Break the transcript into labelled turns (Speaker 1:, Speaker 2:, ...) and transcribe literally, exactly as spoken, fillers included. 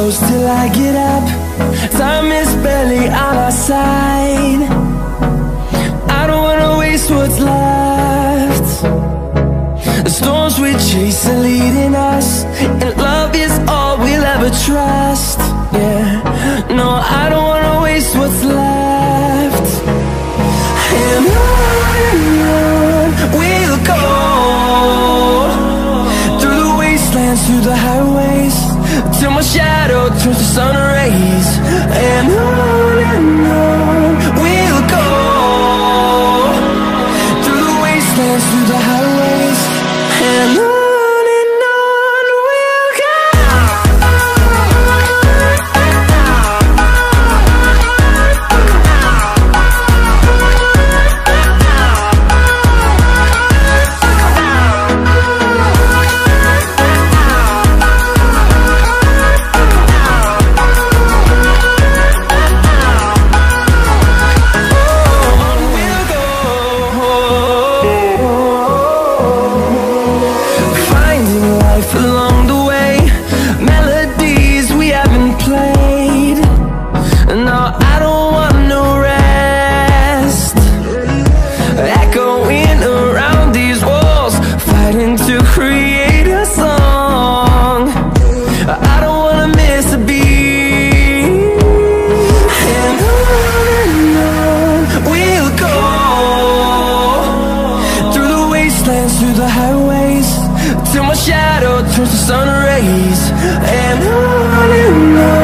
Speaker 1: close till I get up. Time is barely on our side. I don't wanna waste what's left. The storms we chase are leading us, and love is all we'll ever trust. Yeah, no, I don't wanna waste what's left. And on and on we'll go, through the wastelands, through the highways, till my shadow turns to sun rays. And on and on we'll go, through the wastelands, through the highways, and on. Along the way, melodies we haven't played. No, I don't want no rest. Echoing around these walls, fighting to create a song. I don't wanna miss a beat. And on and on we'll go, through the wastelands, through the highways, till my shadow turns to sun rays. And on and on